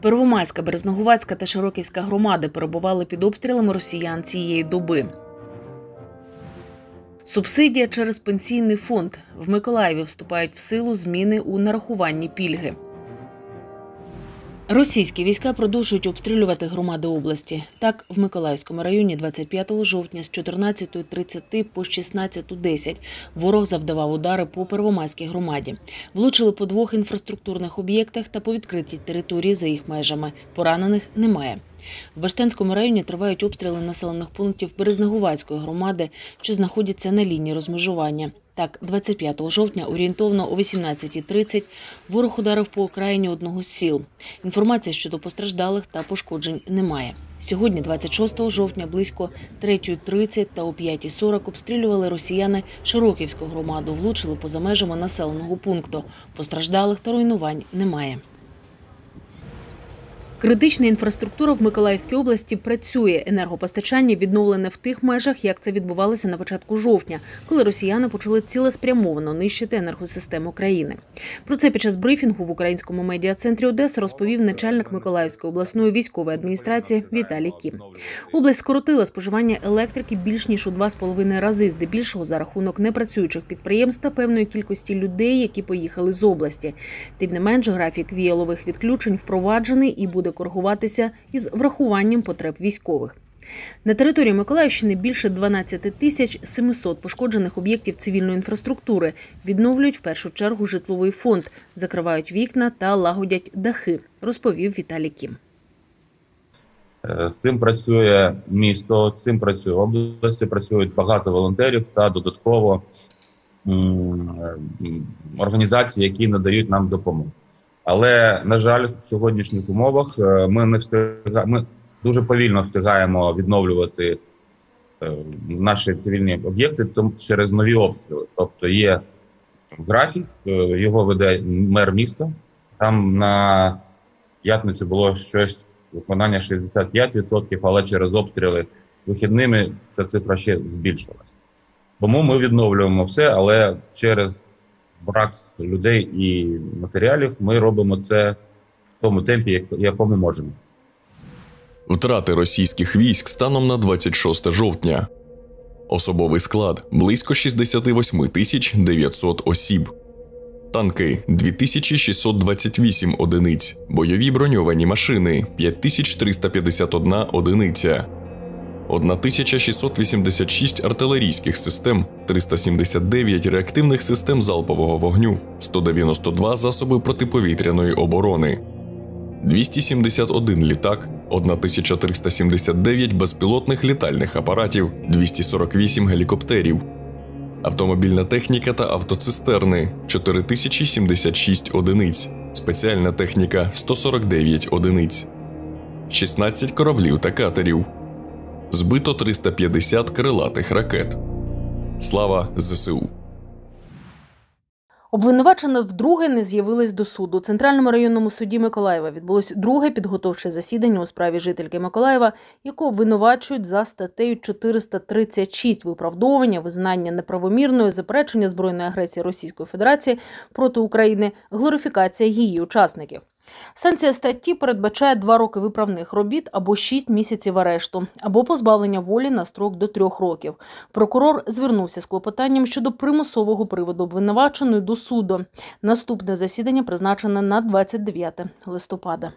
Первомайська, Березногувацька та Широківська громади перебували під обстрілами росіян цієї доби. Субсидія через пенсійний фонд. В Миколаєві вступають в силу зміни у нарахуванні пільги. Російські війська продовжують обстрілювати громади області. Так, в Миколаївському районі 25 жовтня з 14:30 по 16:10 ворог завдавав удари по Первомайській громаді. Влучили по 2 інфраструктурних об'єктах та по відкритій території за їх межами. Поранених немає. В Баштанському районі тривають обстріли населених пунктів Березногувацької громади, що знаходяться на лінії розмежування. Так, 25 жовтня орієнтовно о 18:30 ворог ударив по окраїні одного з сіл. Інформації щодо постраждалих та пошкоджень немає. Сьогодні, 26 жовтня, близько 3:30 та о 5:40 обстрілювали росіяни Широківську громаду, влучили поза межами населеного пункту. Постраждалих та руйнувань немає. Критична інфраструктура в Миколаївській області працює. Енергопостачання відновлене в тих межах, як це відбувалося на початку жовтня, коли росіяни почали цілеспрямовано нищити енергосистему країни. Про це під час брифінгу в Українському медіа-центрі Одеса розповів начальник Миколаївської обласної військової адміністрації Віталій Кім. Область скоротила споживання електрики більш ніж у 2,5 рази, здебільшого за рахунок непрацюючих підприємств та певної кількості людей, які поїхали з області. Тим не менш, графік віялових відключень впроваджений і буде коригуватися із врахуванням потреб військових. На території Миколаївщини більше 12 700 пошкоджених об'єктів цивільної інфраструктури. Відновлюють в першу чергу житловий фонд, закривають вікна та лагодять дахи, розповів Віталій Кім. З цим працює місто, з цим працює область, працюють багато волонтерів та додатково організації, які надають нам допомогу. Але, на жаль, в сьогоднішніх умовах ми дуже повільно встигаємо відновлювати наші цивільні об'єкти через нові обстріли. Тобто є графік, його веде мер міста. Там на п'ятницю було щось виконання 65%, але через обстріли вихідними ця цифра ще збільшилась. Тому ми відновлюємо все, але через брак людей і матеріалів ми робимо це в тому темпі, якому можемо. Втрати російських військ станом на 26 жовтня. Особовий склад – близько 68 900 осіб. Танки – 2628 одиниць. Бойові броньовані машини – 5351 одиниця. 1686 артилерійських систем, 379 реактивних систем залпового вогню, 192 засоби протиповітряної оборони, 271 літак, 1379 безпілотних літальних апаратів, 248 гелікоптерів, автомобільна техніка та автоцистерни – 4076 одиниць, спеціальна техніка – 149 одиниць, 16 кораблів та катерів. Збито 350 крилатих ракет. Слава ЗСУ! Обвинувачені вдруге не з'явились до суду. У Центральному районному суді Миколаєва відбулось друге підготовче засідання у справі жительки Миколаєва, яку обвинувачують за статтею 436 виправдовування, визнання неправомірної, заперечення збройної агресії Російської Федерації проти України, глорифікація її учасників. Санкція статті передбачає 2 роки виправних робіт або 6 місяців арешту, або позбавлення волі на строк до 3 років. Прокурор звернувся з клопотанням щодо примусового приводу обвинуваченої до суду. Наступне засідання призначене на 29 листопада.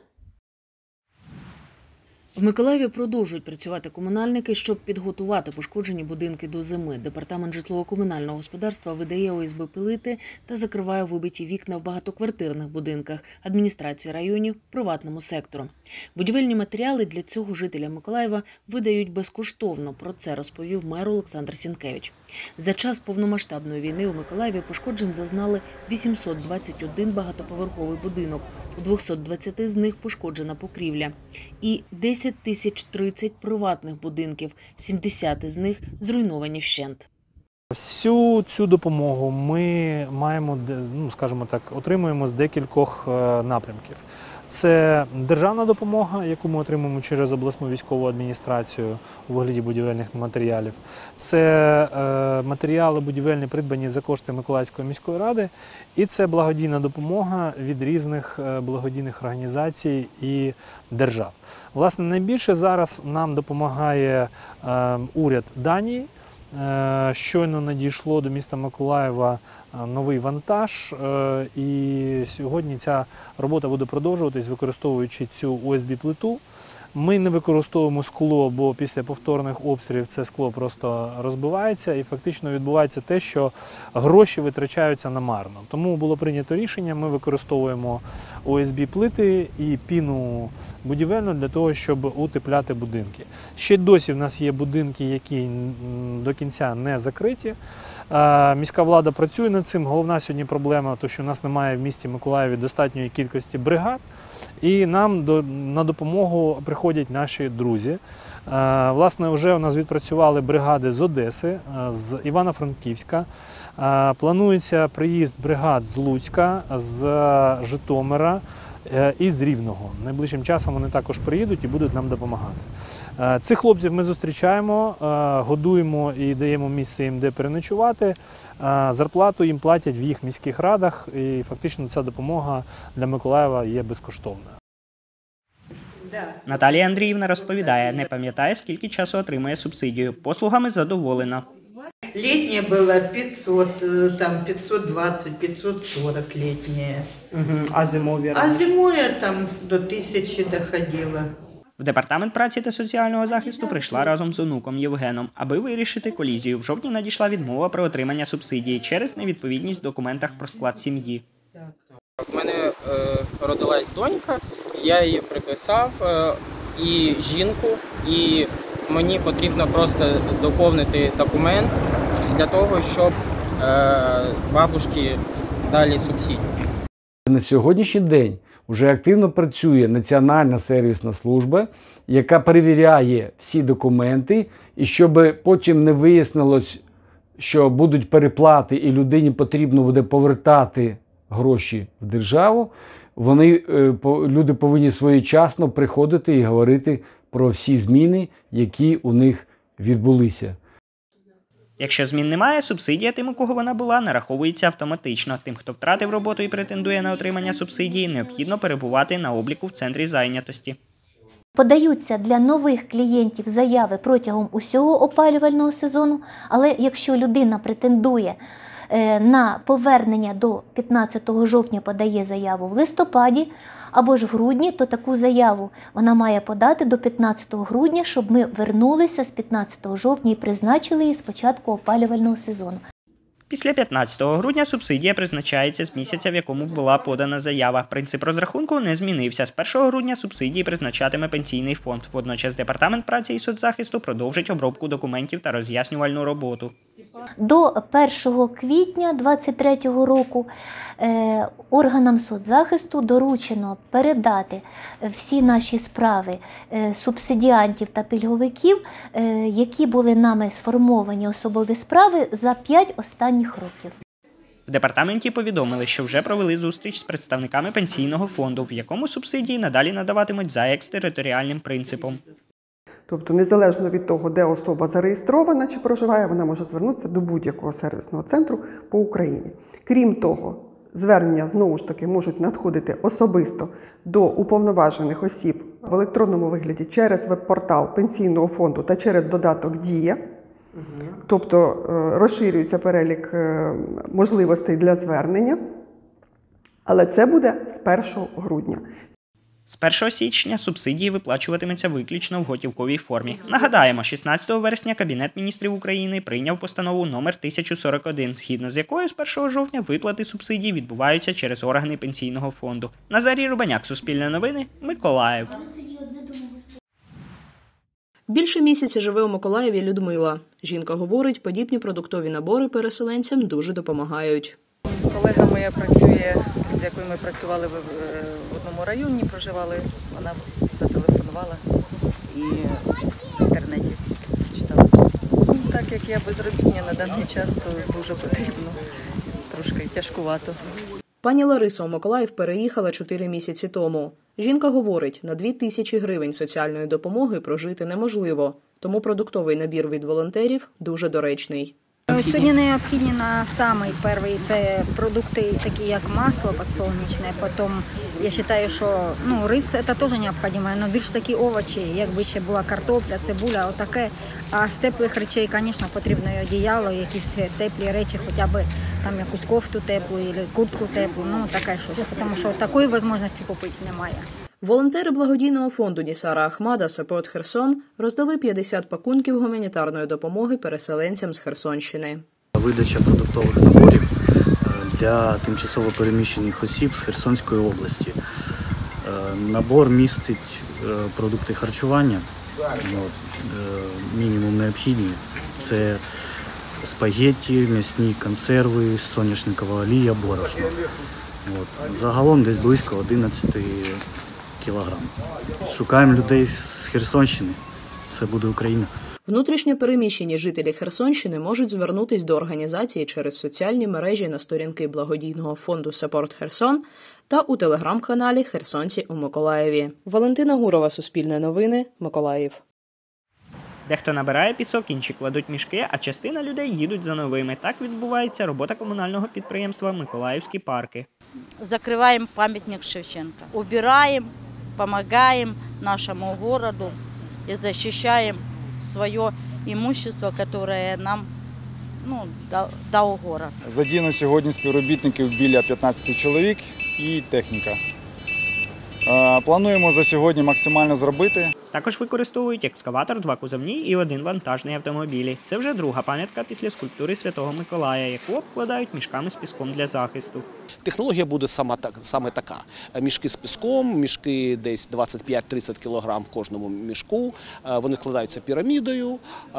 В Миколаєві продовжують працювати комунальники, щоб підготувати пошкоджені будинки до зими. Департамент житлово-комунального господарства видає ОСБ плити та закриває вибиті вікна в багатоквартирних будинках, адміністрації районів, приватному сектору. Будівельні матеріали для цього жителя Миколаєва видають безкоштовно. Про це розповів мер Олександр Сінкевич. За час повномасштабної війни у Миколаєві пошкоджень зазнали 821 багатоповерховий будинок, у 220 з них пошкоджена покрівля. І 10 030 приватних будинків, 70 з них зруйновані вщент. Всю цю допомогу ми маємо, скажімо так, отримуємо з декількох напрямків. Це державна допомога, яку ми отримуємо через обласну військову адміністрацію у вигляді будівельних матеріалів. Це матеріали будівельні, придбані за кошти Миколаївської міської ради. І це благодійна допомога від різних благодійних організацій і держав. Власне, найбільше зараз нам допомагає уряд Данії. Щойно надійшло до міста Миколаєва новий вантаж, і сьогодні ця робота буде продовжуватись, використовуючи цю ОСБ-плиту. Ми не використовуємо скло, бо після повторних обстрілів це скло просто розбивається і фактично відбувається те, що гроші витрачаються намарно. Тому було прийнято рішення, ми використовуємо ОСБ-плити і піну будівельну для того, щоб утепляти будинки. Ще досі в нас є будинки, які до кінця не закриті. Міська влада працює над цим. Головна сьогодні проблема, то що у нас немає в місті Миколаєві достатньої кількості бригад. І нам на допомогу приходять наші друзі. Власне, вже у нас відпрацювали бригади з Одеси, з Івано-Франківська. Планується приїзд бригад з Луцька, з Житомира і з Рівного. Найближчим часом вони також приїдуть і будуть нам допомагати. Цих хлопців ми зустрічаємо, годуємо і даємо місце їм, де переночувати. Зарплату їм платять в їх міських радах, і фактично ця допомога для Миколаєва є безкоштовною. Наталія Андріївна розповідає, не пам'ятає, скільки часу отримує субсидію. Послугами задоволена. Летняя была 500, там 520, 540 летняя. А зимові? А зимою там до 1000 доходило. В Департамент праці та соціального захисту прийшла разом з онуком Євгеном, аби вирішити колізію. В жовтні надійшла відмова про отримання субсидії через невідповідність в документах про склад сім'ї. У мене родилась донька, я її приписав, і жінку, і мені потрібно просто доповнити документ для того, щоб бабушці дали субсидію. На сьогоднішній день вже активно працює Національна сервісна служба, яка перевіряє всі документи, і щоб потім не вияснилось, що будуть переплати і людині потрібно буде повертати гроші в державу, люди повинні своєчасно приходити і говорити про всі зміни, які у них відбулися. Якщо змін немає, субсидія тим, у кого вона була, нараховується автоматично. Тим, хто втратив роботу і претендує на отримання субсидії, необхідно перебувати на обліку в центрі зайнятості. Подаються для нових клієнтів заяви протягом усього опалювального сезону, але якщо людина претендує на повернення до 15 жовтня, подає заяву в листопаді або ж в грудні, то таку заяву вона має подати до 15 грудня, щоб ми вернулися з 15 жовтня і призначили її з початку опалювального сезону. Після 15 грудня субсидія призначається з місяця, в якому була подана заява. Принцип розрахунку не змінився. З 1 грудня субсидії призначатиме Пенсійний фонд. Водночас Департамент праці і соцзахисту продовжить обробку документів та роз'яснювальну роботу. До 1 квітня 2023 року органам соцзахисту доручено передати всі наші справи субсидіантів та пільговиків, які були нами сформовані особові справи за 5 останніх років. В департаменті повідомили, що вже провели зустріч з представниками Пенсійного фонду, в якому субсидії надалі надаватимуть за екс-територіальним принципом. Тобто, незалежно від того, де особа зареєстрована чи проживає, вона може звернутися до будь-якого сервісного центру по Україні. Крім того, звернення, знову ж таки, можуть надходити особисто до уповноважених осіб в електронному вигляді через веб-портал Пенсійного фонду та через додаток «Дія». Тобто, розширюється перелік можливостей для звернення, але це буде з 1 грудня. З 1 січня субсидії виплачуватимуться виключно в готівковій формі. Нагадаємо, 16 вересня Кабінет міністрів України прийняв постанову номер 1041, згідно з якою з 1 жовтня виплати субсидій відбуваються через органи Пенсійного фонду. Назарій Рубаняк, Суспільне новини, Миколаїв. Більше місяця живе у Миколаєві Людмила. Жінка говорить, подібні продуктові набори переселенцям дуже допомагають. Колега моя працює, з якою ми працювали в одному районі, проживали, вона зателефонувала і в інтернеті читала. Так як я безробітня на даний час, то дуже потрібно, трошки тяжкувато. Пані Лариса у Миколаїв переїхала 4 місяці тому. Жінка говорить, на 2000 гривень соціальної допомоги прожити неможливо, тому продуктовий набір від волонтерів дуже доречний. Сьогодні необхідні на самий перший це продукти, такі як масло підсолнечне, потім я вважаю, що рис це теж необхідно, але більш такі овочі, якби ще була картопля, цибуля, отаке. А з теплих речей, звісно, потрібно і одіяло, якісь теплі речі, хоча б там якусь кофту теплу, або куртку теплу, таке щось, тому що такої можливості купити немає. Волонтери благодійного фонду Нісара Ахмада «Саппорт Херсон» роздали 50 пакунків гуманітарної допомоги переселенцям з Херсонщини. Видача продуктових наборів для тимчасово переміщених осіб з Херсонської області. Набор містить продукти харчування, мінімум необхідні. Це спагетті, м'ясні консерви, соняшникова олія, борошно. Загалом десь близько 11 кілограм. Шукаємо людей з Херсонщини. Все буде Україна. Внутрішньо переміщені жителі Херсонщини можуть звернутись до організації через соціальні мережі на сторінки благодійного фонду «Саппорт Херсон» та у телеграм-каналі «Херсонці у Миколаєві». Валентина Гурова, Суспільне новини, Миколаїв. Дехто набирає пісок, інші кладуть мішки, а частина людей їдуть за новими. Так відбувається робота комунального підприємства «Миколаївські парки». Закриваємо пам'ятник Шевченка, убираємо, допомагаємо нашому городу і захищаємо своє імущество, яке нам дав город. Задіяно сьогодні співробітників біля 15 чоловік і техніка. Плануємо за сьогодні максимально зробити. Також використовують екскаватор, 2 кузовні і 1 вантажний автомобілі. Це вже друга пам'ятка після скульптури Святого Миколая, яку обкладають мішками з піском для захисту. Технологія буде саме така. Мішки з піском, мішки десь 25-30 кг в кожному мішку. Вони складаються пірамідою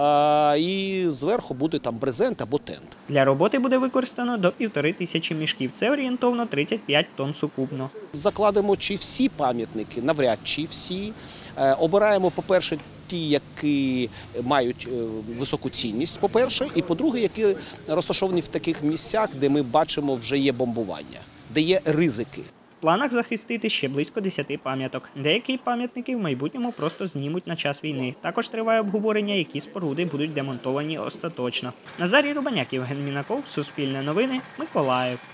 і зверху буде там брезент або тент. Для роботи буде використано до 1500 мішків. Це орієнтовно 35 тонн сукупно. Закладемо чи всі пам'ятники, навряд чи всі. Обираємо, по-перше, ті, які мають високу цінність, по-перше, і по-друге, які розташовані в таких місцях, де ми бачимо вже є бомбування, де є ризики. В планах захистити ще близько 10 пам'яток. Деякі пам'ятники в майбутньому просто знімуть на час війни. Також триває обговорення, які споруди будуть демонтовані остаточно. Назарій Рубаняк, Євген Мінаков, Суспільне новини, Миколаїв.